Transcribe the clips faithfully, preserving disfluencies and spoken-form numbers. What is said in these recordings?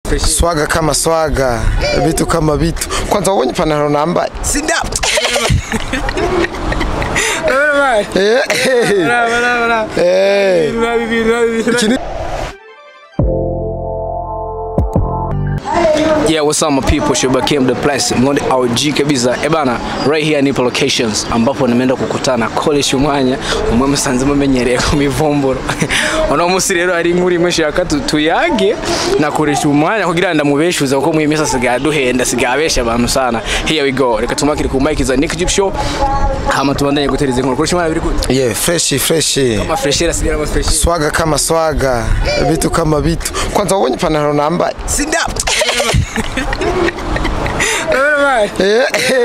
Swaga kama swaga, vitu kama vitu. Kwanza uone panaro namba. Sinda. Eh. Eh. Eh. Yeah, what's up my people? Shoba came the place. Ngode our G kabisa. Eh bana, right here nipo locations ambapo nimeenda kukutana KORESHUMWANYA, umwe musanze mumenyereye ku mivumburo. Ono musi rero ari nkuri mushaka tuyage na KORESHUMWANYA kugira ndamubeshuza kuko mu imisa siga duhenda siga abesha abantu sana. Here we go. Reka tumakire ku mic za Nick Jeep Show. Hama tubandanye gutereza inkuru. KORESHUMWANYA biri gute? Yeah, fresh fresh. Kama freshera sigara ama fresh. Swaga kama swaga, vitu kama vitu. Kwanza uone panaro namba. Sinda. Eh.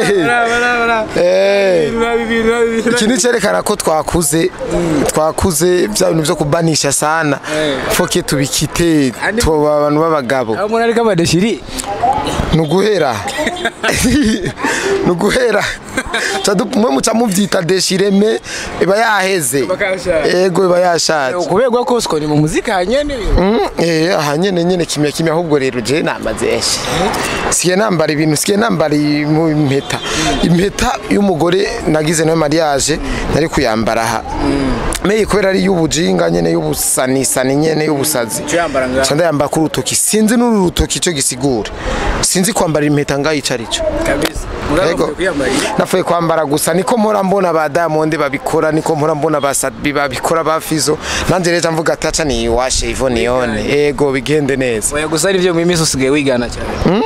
Eh. Ikindi cerekana ko twakuze twakuze bya bintu byo kubanisha sana. Foke tubikite tuba abantu babagabo. Amuna ari kabadeshiri. Nuguhera. Nuguhera. Mwe muca muvyita deshireme iba yaheze. Ego iba yashatse. Ukubegwa kosko ni mu muzika hanyene. Mm, eh hanyene nyene kimya kimya ahubwo rero je namaze eshe. Siye nambara ibintu siye nambara mu impeta. Impeta y'umugore nagize no mariage nari kuyambara aha. Meye kubera ari y'ubujinga nyene y'ubusanisani nyene y'ubusazi. Cyanda yamba ku rutoki sinzi n'uru rutoki cyo gisigura. Sinzi kwambara impeta ngayicarico. Kabisa. Ego. Nafuye kwambara gusa niko mpora mbona ba Diamond babikora niko mpora mbona basadbi babikora bafizo nanje reza mvuga ataca ni washe ivo nione ego bigende neza. Oya gusa ivyo mu imisi usigaye wigana cyane.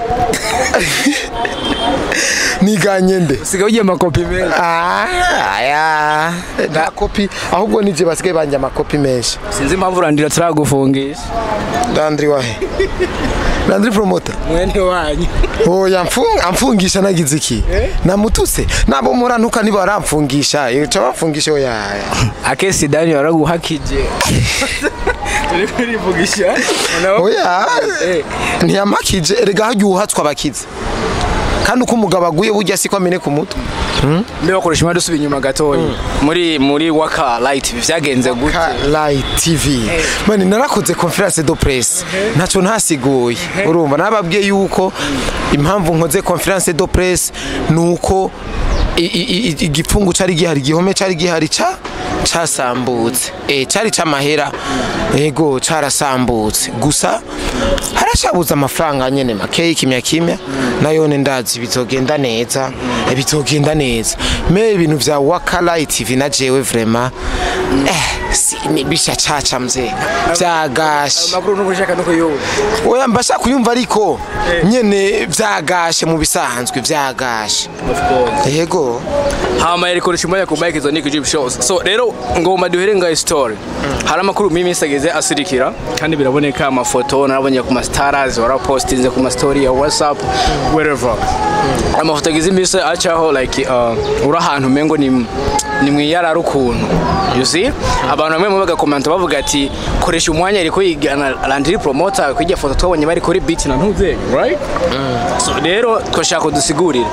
Niganye nde usigaye ugiye amakopi menshi. Ah aya na kopi ahubwo nije basigaye banje amakopi menshi. Sinzi impamvu urandira turagufungisha. Dandri wahe Landry promoter mwene wanyu. Oya mfunga amfungisha nagize iki namutuse nabo murantuka niba aramfungisha yica bafungisha oya AKES DON waraguhakije turi kuri vugisha oya ntiyamakije erega hagiye twabakize kandi uko umugabo aguye burya siko amene ku mutwe. Mbe bakoresha dusubi inyuma gatoyi muri muri waka light vyagenze gute? Light T V mani narakoze conference de presse ntaco ntasigoye urumva nababwiye yuko impamvu nkoze conference de presse nuko igipfungu cari gihari gihome cari gihari ca casambutse eh cari camahera ego carasambutse gusa harashabuza amafaranga nyene makeye kimya kimya nayone ndazi bizogenda neza bizogenda neza me ibintu vya waka light T V na jewe vraiment eh si ni bisha caca mze vyagashe makuru nugushaka nuko yo oya mbasha kuyumva ariko nyene vyagashe mu bisanzwe vyagashe of course yego hama yari KORESHUMWANYA ku Mike za Nick Jeep Shows. So rero ngoma duhere nga story hari amakuru mimi sageze asirikira kandi biraboneka amafoto narabonye ku ma stars wara postinze ku ma story ya WhatsApp wherever amafoto agize imise acaho like uh, uri ahantu mengo ni ni mwiyara rukuntu you see abantu bamwe baga comment bavuga ati KORESHUMWANYA ariko yigana Landry promoter kujya foto twabonye bari kuri beat na ntuze right. So rero twashaka dusigurira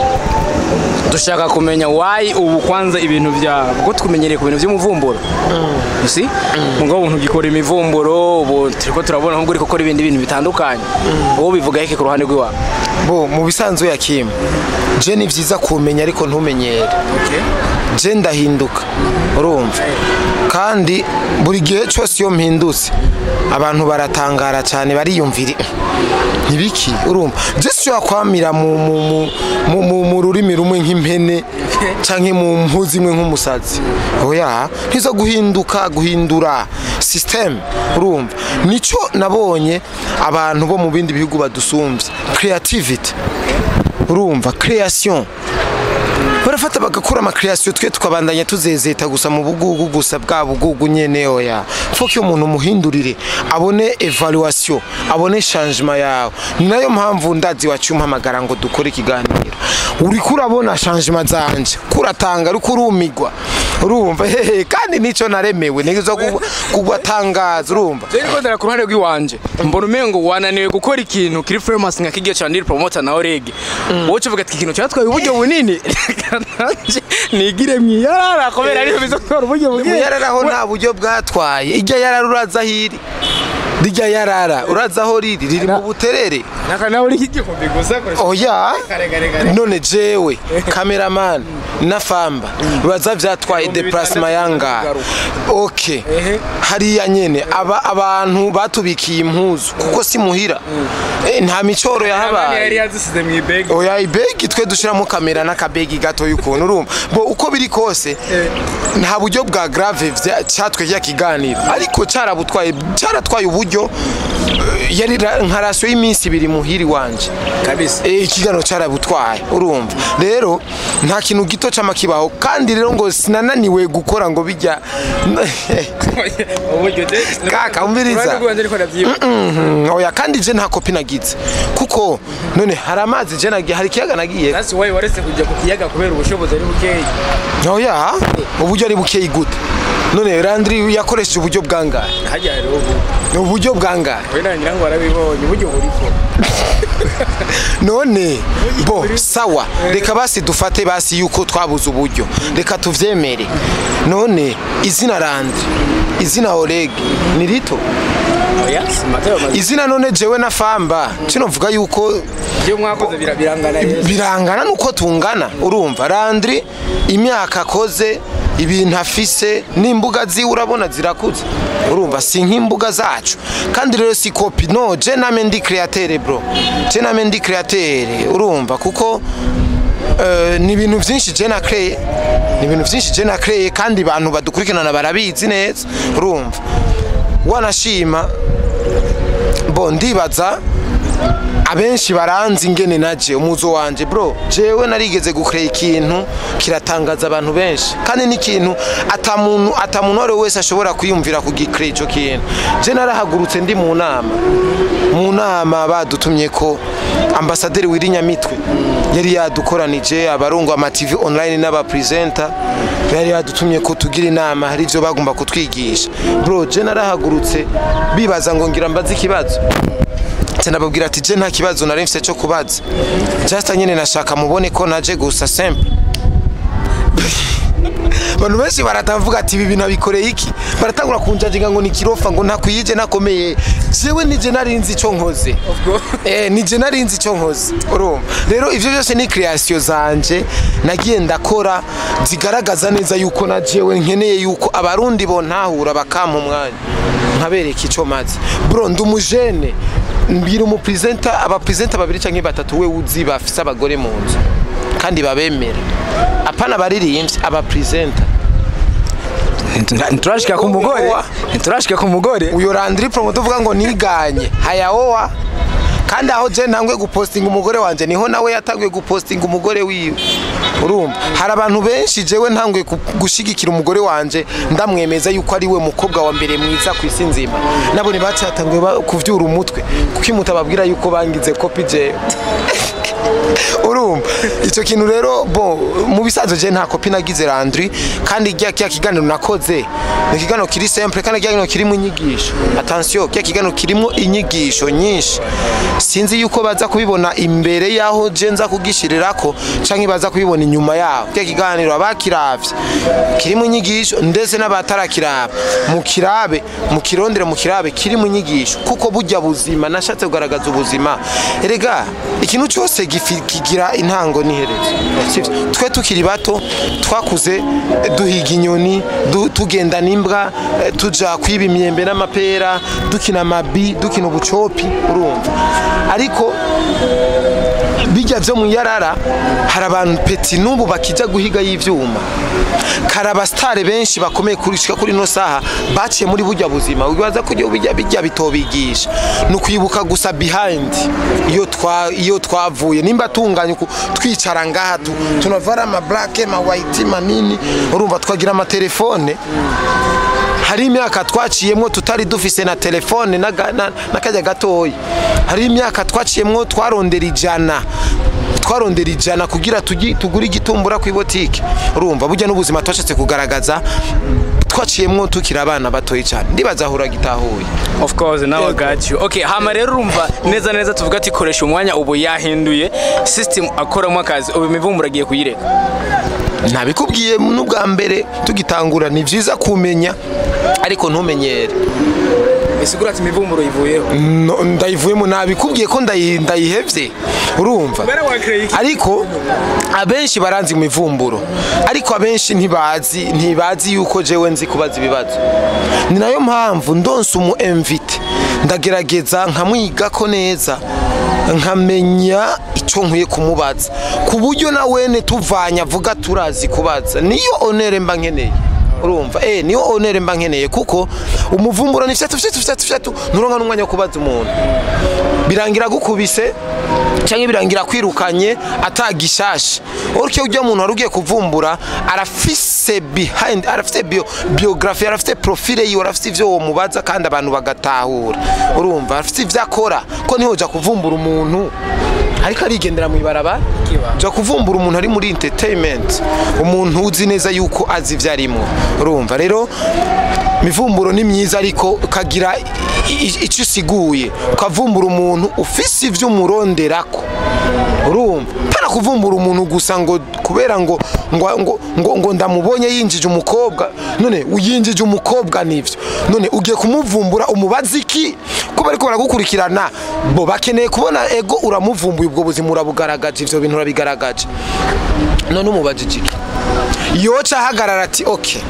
dushaka kumenya why ubu kwanza ibintu bya ngo tukumenyereye ku bintu by'umuvumburo. You see ngo ubuntu gikora imivumburo ubu turiko turabona ngo uri gukora ibindi bintu bitandukanye uwo bivuga yake ku ruhande rwiwa bo mu bisanzwe ya Kim je ni vyiza kumenya ariko ntumenyere. Okay. Je ndahinduka urumva kandi buri gihe cyose yo mpindutse abantu baratangara cyane bariyumvira nibiki urumva je syo kwamira mu mu mu rurimi rumwe nk'impene canke mu mpuzi imwe nk'umusazi oya ntizo guhinduka guhindura system urumva nico nabonye abantu bo mu bindi bihugu badusumvye creativity urumva creation barafata bagakura ama creation twe tukabandanya tuzezeta gusa mu bugugu gusa bwa bugugu nyene oya foki umuntu muhindurire abone evaluation abone changement yawe nayo mpamvu ndazi wacuma amagara ngo dukore ikiganiro uri kurabona changement zanje kuratanga uri kurumigwa urumva hehe kandi nico naremewe nizo kugwatangaza urumva je niko ndara ku ruhande rw'iwanje mbona umengo wananiwe gukora ikintu kiri famous nka kigiye cyane promoter na orege wowe uvuga ati ikintu cyatwaye uburyo bunini nigire mwiyarara kubera ari bizokora uburyo bunini mwiyararaho nta buryo bwatwaye ijya yararuraza hiri rijya yarara uraza aho riri riri mu buterere naka nawe uri kigikombe gusa koresha oya none jewe cameraman na famba uraza vyatwaye déplacement yanga okay hariya nyene aba abantu batubikiye impuzu kuko si muhira nta micoro yahabaye yari yazisize mu ibegi oya ibegi twe dushiramo kamera n'akabegi gato y'ukuntu urumva bo uko biri kose nta buryo bwa grave cyatwe ya kiganiro ariko carabutwaye caratwaye uburyo yari nka ratio y'iminsi ibiri muhiri wanje kabisa eh ikiganiro carabutwaye urumva rero nta kintu gito c'amakibaho kandi rero ngo sinananiwe gukora ngo bijya uburyo de kaka umbiriza oya kandi je nta kopi nagize kuko none hari amazi je nagiye hari kiyaga nagiye that's why warese kujya ku kiyaga kubera ubushobozi ari bukeyi oya uburyo ari bukeyi gute none Landry yakoresheje uburyo bwangahe hajya rero ubu uburyo bwangahe wenda ngira ngo barabibonye uburyo buriko none bo sawa reka basi dufate basi yuko twabuze uburyo reka tuvyemere none izina Landry izina Oleg ni rito izina none jewe na famba kino mvuga yuko byo mwakoze birangana birangana nuko tungana urumva Landry imyaka akoze ibintu afise n'imbuga zi urabona zirakuze urumva si nk'imbuga zacu kandi rero si copy no je name ndi createur bro je name ndi createur urumva kuko uh, ni ibintu byinshi je na cree ni ibintu byinshi je na cree kandi abantu badukurikirana barabizi neza urumva wanashima bo ndibaza abenshi baranzi ingene naje umuzo wanje bro jewe narigeze gukreye ikintu kiratangaza abantu benshi kandi n'ikintu atamuntu atamuntu wese ashobora kuyumvira kugikreye ico kintu je narahagurutse ndi mu nama mu nama badutumye ko ambasaderi w'irinyamitwe yari yadukoranije abarungwa ama T V online n'aba presenter yari yadutumye ko tugira inama hari ivyo bagomba kutwigisha bro je narahagurutse bibaza ngo ngira mbaze ikibazo nababwira ati je nta kibazo nari mfite cyo kubaza just nyene nashaka mubone ko naje gusa simple bantu benshi baratavuga ati ibi bintu bikoreye iki baratangura kunjajinga ngo ni kirofa ngo ntakwije nakomeye jewe nije narinzi ico nkoze eh nije narinzi ico nkoze urumva rero ivyo byose ni creation zanje nagiye ndakora zigaragaza neza yuko na jewe nkeneye yuko abarundi bo ntahura bakampa umwanya nkabereka ico maze bro ndumujene mbira umu presenter aba presenter babiri canke batatu we uzi bafise abagore mu nzu kandi babemera apana baririmbye aba presenter nturashika ku mugore nturashika ku mugore uyo Landry promoter uvuga ngo niganye hayaowa kandi aho je ntangwe gupostinga umugore wanje niho nawe yatangwe gupostinga umugore wiwe urumva hari abantu benshi jewe ntangwe gushigikira umugore wanje ndamwemeza yuko ari we mukobwa wa mbere mwiza ku isi nzima nabo ni bacatangwe kuvyura umutwe kuko imutababwira yuko bangize copy je urumva ico kintu rero bo mu bisazo je nta copy nagize Landry kandi giya kiya kiganiro nakoze ni kiganiro kiri simple kandi giya kirimo inyigisho attention kiya kiganiro kirimo inyigisho nyinshi sinzi yuko baza kubibona imbere yaho je nza kugishirirako canke baza kubibona inyuma yaho kiya kiganiro abakiravye kirimo inyigisho ndetse n'abatarakiraba mu kirabe mu kirondere mu kirabe kirimo inyigisho kuko burya buzima nashatse kugaragaza ubuzima erega ikintu cyose kigira intango n'iherezo twe tukiri bato twakuze duhiga inyoni tugenda n'imbwa tuja kwiba imyembe n'amapera dukina amabi dukina ubucopi urumva ariko bijya byo mu yarara hari abantu peti n'ubu bakijya guhiga y'ivyuma karaba star benshi bakomeye kurishika kuri no saha baciye muri burya buzima ubibaza ko bijya bijya bitobigisha no kwibuka gusa behind iyo twa iyo twavuye nimba tunganye twicara ngaha tunavara ama black ma white manini urumva twagira ama telefone hari imyaka twaciyemwo tutari dufise na telefone nakajya gatoyi hari imyaka twaciyemwo twarondera ijana twarondera ijana kugira tugura igitumbura ku ibotike urumva burya n'ubuzima twashatse kugaragaza twaciyemwo tukira abana batoyi cyane ndibaza ahura gitahuye of course now I got you okay hama rero urumva neza neza tuvuga ati koresha umwanya ubu yahinduye system akoramo akazi ubu imivumbura agiye kuyireka ntabikubwiye n'ubwa mbere tugitangura ni byiza kumenya ariko ntumenyere isigura ati imivumburo ivuyeho no, ndayivuyemo nabi kubwiye ko ndayihevye urumva ariko abenshi baranzi imivumburo ariko abenshi ntibazi ntibazi yuko jewe nzi kubaza ibibazo ni nayo mpamvu ndonse umu invite ndagerageza nkamwiga ko neza nkamenya icyo nkwiye kumubaza ku buryo na wene tuvanya avuga turazi kubaza niyo onere mba nkeneye urumva eh niyo onere mba nkeneye kuko umuvumburo ni fyatu fyatu fyatu fyatu nuronka n'umwanya wo kubaza umuntu birangira gukubise cyangwa birangira kwirukanye atagishashe urike ujya umuntu warugiye kuvumbura arafise behind arafise bio biography arafise profile yiwe arafise ivyo wo mubaza kandi abantu bagatahura urumva arafise ivyo akora ko niho uja kuvumbura umuntu ariko arigendera mu ibarabara uja kuvumbura umuntu ari muri entertainment umuntu uzi neza yuko azi ivyo arimo urumva rero mivumburo ni myiza ariko kagira icyo usiguye ukavumbura umuntu ufise ivyo umuronderako urumva pana kuvumbura umuntu gusa ngo kubera ngo ngo ngo ngo ndamubonye yinjije umukobwa none uyinjije umukobwa nivyo none ugiye kumuvumbura umubazi iki kuba ariko baragukurikirana bo bakeneye kubona ego uramuvumbuye ubwo buzima urabugaragaje ivyo bintu urabigaragaje none umubajije iki yoca hagarara ati okay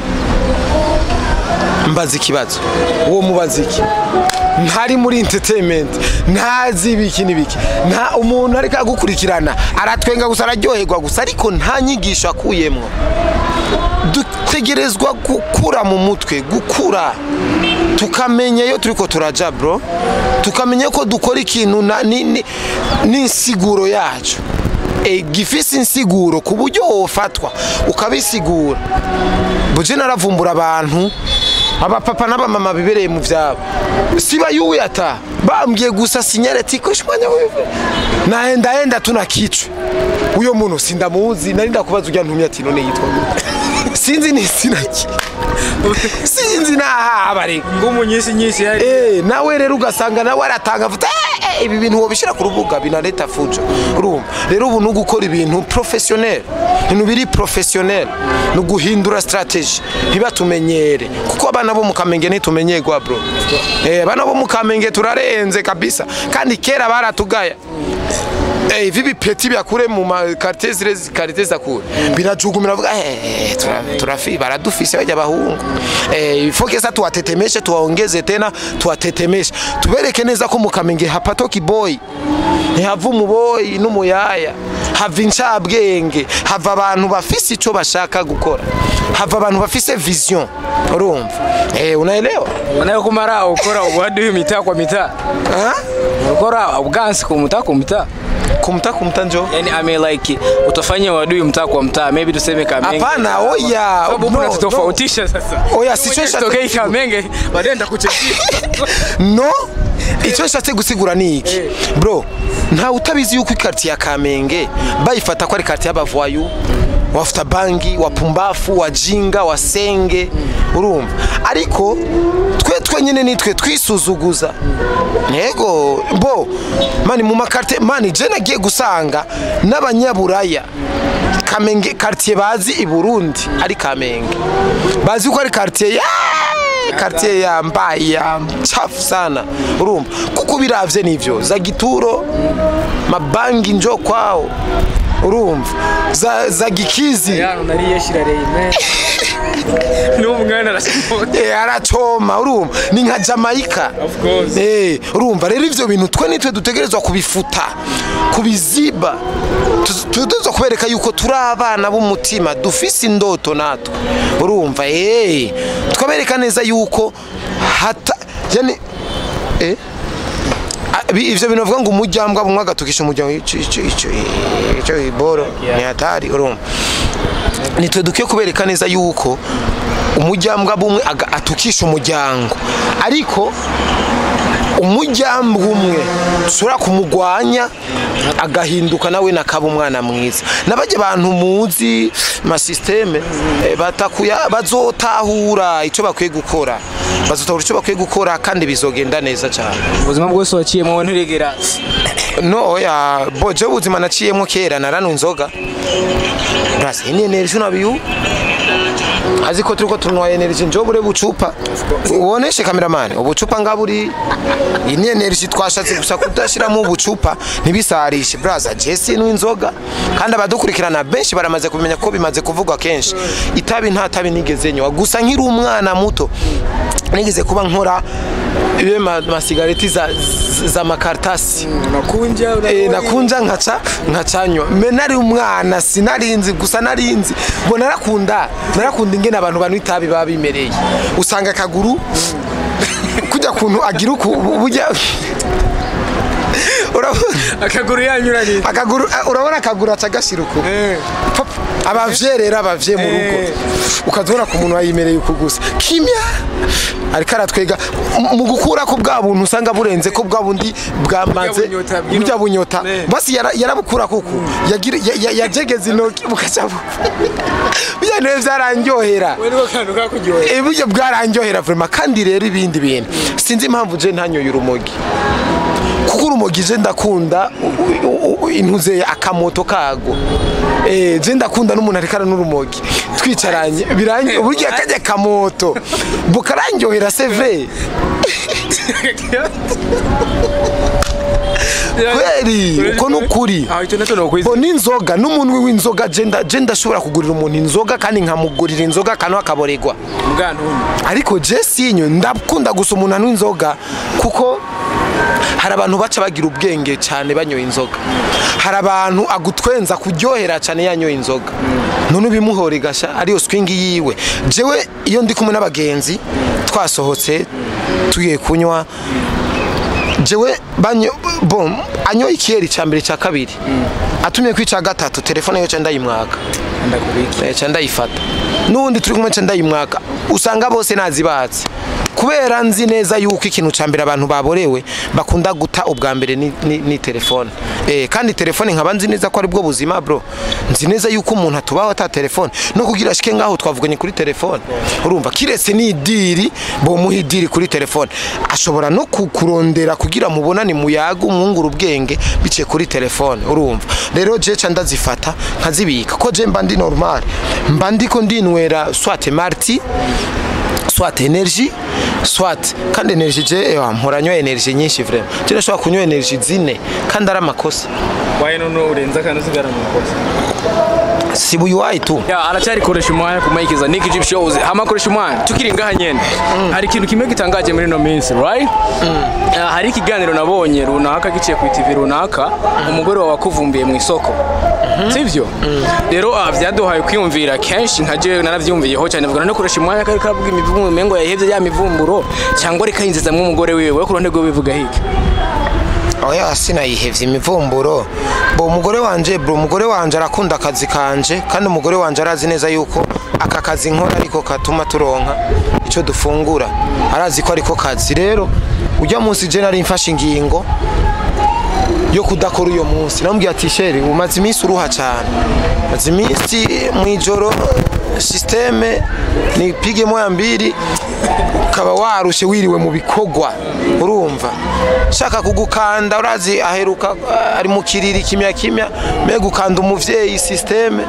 mbaza ikibazo uwo mubaza iki ntari muri entertainment ntazi ibiki nibiki nta umuntu ariko agukurikirana aratwenga gusa araryoherwa gusa ariko nta nyigisho akuyemwo dutegerezwa gukura mu mutwe gukura tukamenya yo turiko turaja bro tukamenya ko dukora ikintu n'insiguro yacu e gifise insiguro ku buryo wofatwa ukabisigura buje naravumbura abantu abapapa n'abamama bibereye mu vyabo siba yuwe ata bambwiye gusa sinyare tikoshmanya wewe naenda enda tunakicwe uyo muntu sindamuzi nari ndakubaza ujya ntumye ati none yitwa sinzi ni sinaki sinzi naha abare ngumunyisi nyisi hari eh nawe rero ugasanga nawe aratanga vuta ibi bintu wobishira ku rubuga binareta fujo urumva rero ubu no gukora ibintu professionnel ibintu biri professionnel no guhindura strategy ntibatumenyere kuko abana bo mukamenge ntitumenyerwa bro eh abana bo mukamenge turarenze kabisa kandi kera baratugaya eh vibi peti byakure mu quartier zire quartier zakure birajugumira vuga eh turafi baradufise bajya bahungu eh ifoke sa tuwatetemeshe tuwaongeze tena tuwatetemeshe tubereke neza ko mukamenge hapatoki boy ntihava umuboyi n'umuyaya hava incabwenge hava abantu bafise ico bashaka gukora hava abantu bafise vision urumva eh unaelewa unayo kumara ukora ubwadu mita kwa mita ah ukora ubgansi ku mita ku mita kumta kumta njo yani I mean like utafanya wadui mtaa kwa mtaa maybe tuseme Kamenge hapana oya sababu no, tutofautisha no. Sasa oya situation tokei Kamenge baadaye ndakuchekea no icyo nshatse gusigura ni iki hey. Bro nta utabizi yuko ikarti ya Kamenge bayifata ko ari karti y'abavoyu wafuta bangi wapumbafu wajinga wasenge urumva ariko twe twenyene nitwe twisuzuguza nego bo mani mu makarte mani je nagiye gusanga n'abanyaburaya Kamenge quartier bazi i Burundi ari Kamenge bazi ko ari quartier ya quartier ya mbaya chafu sana urumva kuko biravye nivyo za gituro mabangi njo kwao urumva za za gikizi ya nariye shirareye n'umwana arashimota eh arachoma urumva ni nka Jamaica of course eh urumva rero ivyo bintu twe nitwe dutegerezwa kubifuta kubiziba tuzo kubereka yuko turi abana b'umutima dufise indoto natwe urumva eh twabereka neza yuko hata yani eh ivyo bintu bavuga ngo umujyambwa bumwe agatukisha umujyango ico ico ico ico iboro ni hatari urumva nitwe dukiye kubereka neza yuko umujyambwa bumwe atukisha umujyango ariko umujyambwa umwe sura kumugwanya agahinduka nawe nakaba umwana mwiza nabaje abantu muzi ma systeme eh, batakuya bazotahura ico bakwiye gukora bazotahura ico bakwiye gukora kandi bizogenda neza cyane ubuzima bwose waciyemo nturegera no ya boje ubuzima naciyemo kera naranu nzoga brase ni energy nabiyu aziko turiko tunwa energy njo bure bucupa uboneshe cameraman ubucupa ngaburi ini energy twashatse gusa kudashiramo ubucupa ntibisarishe braza Jesse n'inzoga kandi abadukurikirana benshi baramaze kumenya ko bimaze kuvugwa kenshi itabi nta tabi nigeze nywa gusa nkiri umwana muto nigeze kuba nkora ibe masigareti za za makartasi nakunja eh nakunja nkaca nkacanywa me nari umwana sinarinzi gusa narinzi ngo narakunda narakunda ingene abantu bantu itabi babimereye usanga akaguru kujya kuntu agira uku burya akaguru yanyuranye akaguru urabona akaguru acagashiruko abavyerera abavye mu rugo ukazora ku muntu wayimereye ukugusa kimya ariko aratwega mu gukura ko bwa buntu usanga burenze ko bwa bundi bwamaze burya bunyota basi yarabukura kuko yajegeze intoki bukacabu bijya neza byarandyohera eh burya bwarandyohera vraiment kandi rero ibindi bintu sinzi impamvu je ntanyoye urumogi kuko urumogi je ndakunda intuze akamoto kago eh je ndakunda n'umuntu arikara n'urumogi twicaranye biranye uburyo akajya kamoto bukarandyohera seve kweli uko nukuri bo n'inzoga n'umuntu w'inzoga jenda jenda ashobora kugurira umuntu inzoga kandi nkamugurira inzoga kano akaboregwa ariko je sinyo ndakunda gusa umuntu anywa inzoga kuko hari abantu baca bagira ubwenge cyane banyoye inzoga hari abantu agutwenza kuryohera cyane yanyoye inzoga none ubimuhore gasha ariyo swing yiwe jewe iyo ndi kumwe n'abagenzi twasohotse tugiye kunywa jewe banyo bom anyoye ikiyeri ca mbere ca kabiri atumye kwica gatatu telefone yo cyenda yimwaka ndakubiki cyenda yifata nundi turi kumwe cyenda yimwaka usanga bose nazibatse kubera nzi neza yuko ikintu cambere abantu baborewe bakunda guta ubwa mbere ni, ni, ni telefone eh kandi telefone nkaba nzi neza ko ari bwo buzima bro nzi neza yuko umuntu atubaho ata telefone no kugira shike ngaho twavuganye kuri telefone urumva kiretse ni idiri bo muhidiri kuri telefone ashobora no kukurondera kugira mubonane muyaga umwungura ubwenge bice kuri telefone urumva rero je ca ndazifata nkazibika ko je mba ndi normal mba ndiko ndinwera swate marti soit energy soit kandi energy je ewa mporanywa energy nyinshi vraiment je nashobora kunywa energy zine kandi ari amakosa waye none urenza kandi usigara amakosa sibu yuai tu ya aracyari koresha umwanya ku mayikiza Nick Jeep shows hama koresha umwanya tukiri ngaha nyene hari ikintu kimwe gitangaje muri no minsi right hari ikiganiro nabonye runaka giciye ku T V runaka umugore wawe akuvumbiye mu isoko sivyo rero avyaduhaye kwiyumvira kenshi nkaje naravyumviyeho cyane vuga no koresha umwanya kari kavuga imivumo mengo yahevye ya mivumburo cyangwa reka yinziza mu umugore wiwe ku ruhande rwo bivuga hiki oya sinayihevye imivumburo bo umugore wanje bro umugore wanje arakunda akazi kanje kandi umugore wanje arazi neza yuko aka kazi nkora ariko katuma turonka ico dufungura arazi ko ariko kazi rero ujya munsi je nari mfashe ingingo yo kudakora uyo munsi namubwiye ati shere umaze iminsi uruha cyane maze iminsi mwijoro systeme ni pige moya mbiri ukaba warushe wiriwe mu bikogwa urumva shaka kugukanda urazi aheruka ari mu kiriri kimya kimya me gukanda umuvyeyi systeme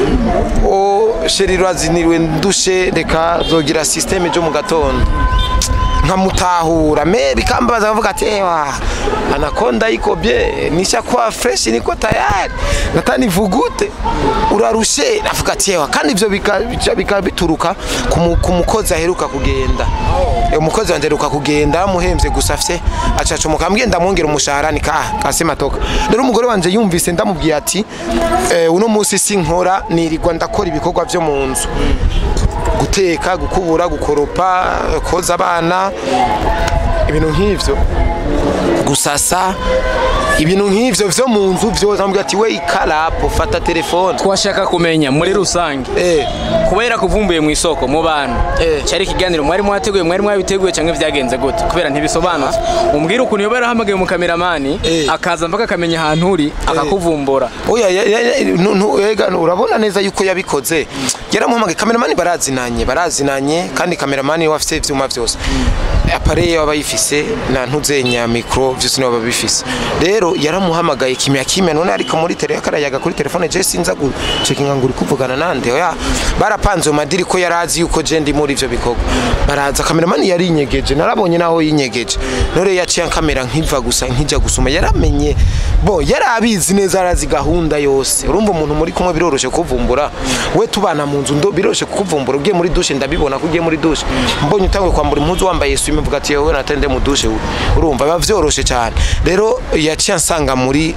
o sheri urazi nirwe ndushe reka zogira systeme jo mu gatondo nkamutahura me bikambaza bavuga ati ewa anakonda iko bye nisha kwa fresh niko tayari natani vugute urarushe navuga ati ewa kandi ivyo bika bituruka ku mukozi aheruka kugenda e umukozi wanjeruka kugenda muhemvye gusafye acaca mukambye ndamwongera umushahara nika kasema toka rero umugore wanje yumvise ndamubwiye ati eh uno munsi sinkora nirirwa ndakora ibikorwa byo mu nzu guteka gukubura gukoropa koza abana ibintu nk'ivyo gusasa ibintu nk'ivyo vyo mu nzu vyo zambye ati we ikarapo fata telefone twashaka kumenya muri rusange eh kubera kuvumbuye mu isoko mu bantu eh cyari kiganiro mwari mwateguye mwari mwabiteguye cyangwa vyagenze gute kubera ntibisobanutse umbwira ukuntu yo barahamagaye mu kameramani akaza mpaka kamenya ahantu uri akakuvumbura oya ega urabona neza yuko yabikoze yaramuhamagaye kameramani barazinanye barazinanye kandi kameramani wafite ivyuma vyose appareil yaba yifise na ntuzenya micro vyose no babifise rero rero yaramuhamagaye kimya kimya none ariko muri tele yakarayaga kuri telefone je sinza gucekinga ngo uri kuvugana nande oya barapanze mu madiri ko yarazi yuko je ndi muri ivyo bikorwa baraza cameraman yari inyegeje narabonye naho yinyegeje nore yaciye kamera nkiva gusa nkija gusuma yaramenye bo yarabizi neza arazi gahunda yose urumva umuntu muri kumwe biroroshe kuvumbura we tubana mu nzu ndo biroroshe kuvumbura ugiye muri douche ndabibona kugiye muri douche mbonye utangwe kwambura impuzu wambaye swime mvuga ati yewe natende mu douche urumva biba vyoroshe cyane rero yaciye ansanga muri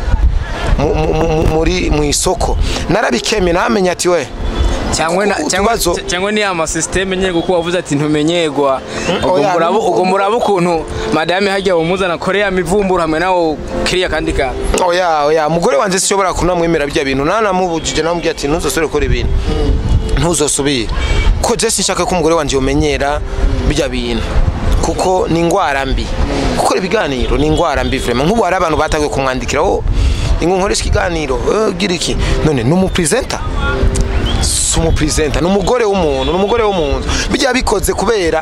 muri mu isoko narabikemye namenya ati we cyangwa cyangwa cyangwa ni ama system nyine guko wavuze ati ntumenyegwa ugomurabo ugomurabo ukuntu madame hajya umuzana Korea mivumbura hamwe nawo kiriya kandi ka oya oya mugore wanje sishobora kunamwemera bya bintu nana mubujije namubwiye ati ntuzosore kora ibintu ntuzosubire ko je sinshaka ko umugore wanje yomenyera bya bintu kuko ni ingwara mbi kuko ibiganiro ni ingwara mbi vraiment nk'ubu hari abantu batagwe kumwandikira oh inkonkoresha ikiganiro gira iki none numu presenter sumu presenter numugore w'umuntu numugore w'umuntu bijya bikoze kubera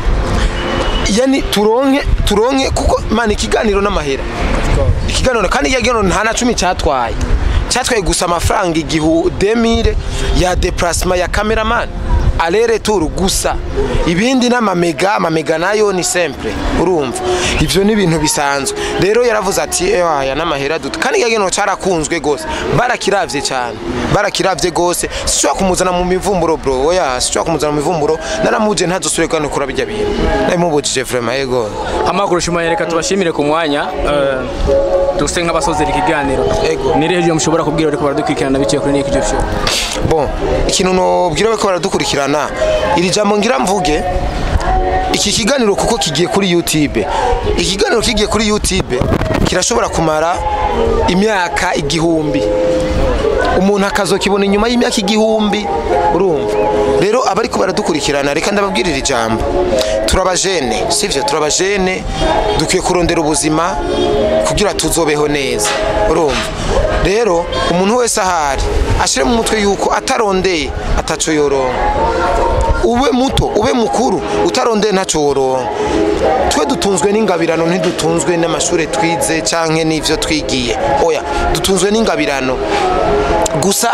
yani turonke turonke kuko man ikiganiro n'amahera ikiganiro kandi yageno nta na cumi cyatwaye cyatwaye gusa amafaranga igihu demire ya déplacement ya cameraman alere tour gusa ibindi n'amamega amamega nayo ni simple urumva ivyo ni ibintu bisanzwe rero yaravuze ati aya n'amahera dut kandi yageno cyarakunzwe gose barakiravye cyane barakiravye gose sishwa kumuzana mu mivumburo bro oya sishwa kumuzana mu mivumburo naramuje ntazosure kandi kura bijya bintu namubujije vraiment yego amakuru shuma yereka tubashimire ku mwanya duse nk'abasozera ikiganiro nireje mushobora kubwira ariko baradukurikirana biciye kuri Niki Show bon ikintu no bwira ko baradukurikirana iri jambo ngira mvuge iki kiganiro kuko kigiye kuri YouTube ikiganiro kigiye kuri YouTube kirashobora kumara imyaka igihumbi umuntu akazokibona inyuma y'imyaka igihumbi urumva rero abari ko baradukurikirana reka ndababwirira ijambo turabajene sivyo turabajene dukwiye kurondera ubuzima kugira tuzobeho neza urumva rero umuntu wese ahari ashire mu mutwe yuko atarondeye ataco yoronka ube muto ube mukuru utarondeye ntaco woronka twe dutunzwe n'ingabirano ntidutunzwe n'amashure twize canke n'ivyo twigiye oya dutunzwe n'ingabirano gusa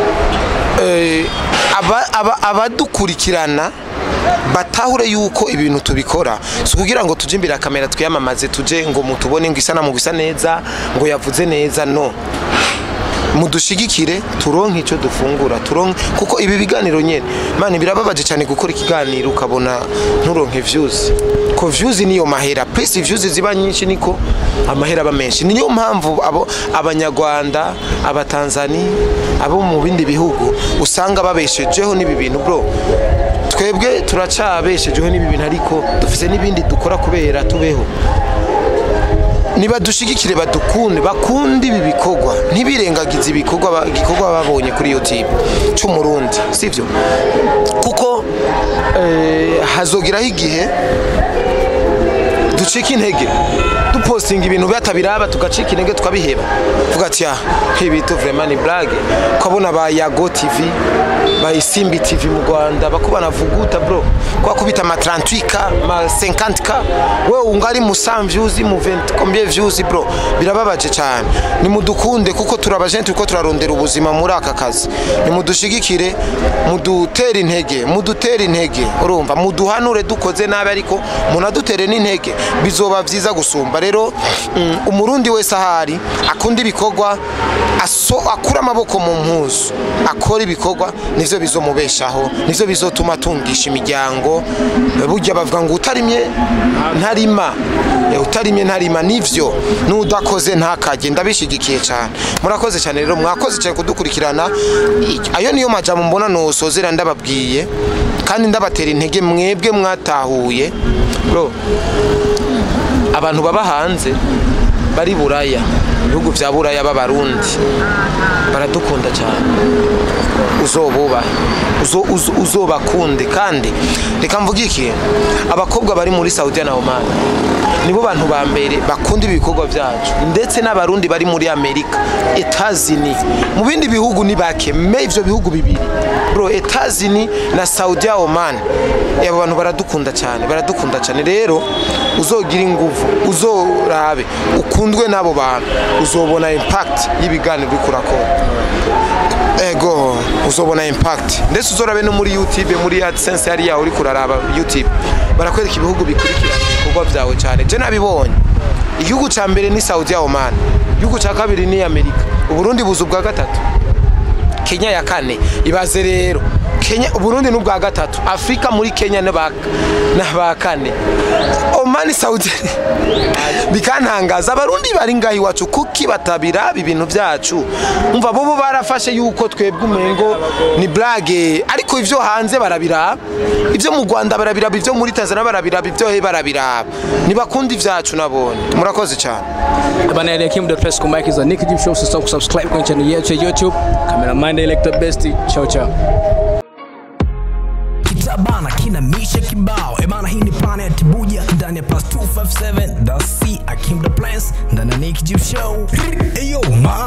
eh aba abadukurikirana batahure yuko ibintu tubikora so kugira ngo tuje imbira kamera twiyamamaze tuje ngo mutubone ngo isana mu bisa neza ngo yavuze neza no mudushigikire turonke ico dufungura turonke kuko ibi biganiro nyene mani birababaje cyane gukora ikiganiro ukabona nturonke views ko views niyo mahera plus views ziba nyinshi niko amahera ba menshi niyo mpamvu abo abanyarwanda abatanzania abo mu bindi bihugu usanga babeshejeho nibi bintu bro twebwe turacabeshejeho nibi bintu ariko dufise nibindi dukora kubera tubeho niba dushigikire badukunde bakundi ibi bikorwa ntibirengagize ibikorwa igikorwa babonye kuri YouTube cy'umurundi sivyo kuko eh hazogiraho igihe ducika intege dupostinga ibintu byatabiraba tugacika intege twabiheba vuga ati ah nk'ibito vraiment ni blague kwabona ba Yago T V ba Isimbi T V mu Rwanda bakubana vuguta bro kwa kubita ma trente-huit K ma cinquante K we ungari mu cent views mu vingt combien views bro birababaje cyane ni mudukunde kuko turabajenti uko turarondera ubuzima muri aka kazi ni mudushigikire mudutera intege mudutera intege urumva muduhanure dukoze nabi ariko munadutere n'intege bizoba vyiza gusumba rero um, umurundi wese ahari akunda ibikorwa aso akura amaboko mu mpuzu akora ibikorwa nivyo bizomubeshaho nivyo bizotuma tungisha imiryango burya bavuga ngo utarimye ntarima utarimye ntarima nivyo nudakoze ntakaje ndabishigikiye cyane murakoze cyane rero mwakoze cyane kudukurikirana ayo niyo majambo mbona no sozera ndababwiye kandi ndabatera intege mwebwe mwatahuye bro abantu baba hanze bari buraya ibihugu vya buraya b'abarundi baradukunda cyane uzobuba uzo uzobakunde kandi reka mvuge iki abakobwa bari muri Saudi na Oman nibo bantu ba mbere bakunda ibikorwa byacu ndetse n'abarundi bari muri Amerika Etazini mu bindi bihugu ni bake me ivyo bihugu bibiri bro Etazini na Saudi Oman abo bantu baradukunda cyane baradukunda cyane rero uzogira inguvu uzorabe ukundwe nabo bantu uzobona impact y'ibiganiro uri kurakora ego uzobona impact ndetse uzorabe no muri YouTube muri AdSense yari yawe uri kuraraba YouTube barakwereka ibihugu bikurikira ibikorwa byawe cyane je nabibonye igihugu ca mbere ni Saudi Oman igihugu ca kabiri ni Amerika Uburundi buzu bwa gatatu Kenya ya kane ibaze rero Kenya Burundi n'ubwa gatatu Afrika muri Kenya n'aba kane Oman Saudi bikantangaza abarundi bari ngahi wacu kuki batabira ibintu byacu umva bobo barafashe yuko twebwe umengo ni blague ariko ivyo hanze barabira ivyo mu Rwanda barabira ivyo muri Tanzania barabira ivyo he barabira nibakunda ivyacu nabone murakoze cyane bana ya Kim the press ku AKES DON Nick Jib Show so subscribe kwenye channel yetu ya YouTube cameraman elector bestie ciao ciao Bana kina misha kibao ebana hii ni planet buja ndani ya plus two five seven the C I came the plans ndani ya Nick Jib Show. Eyo ma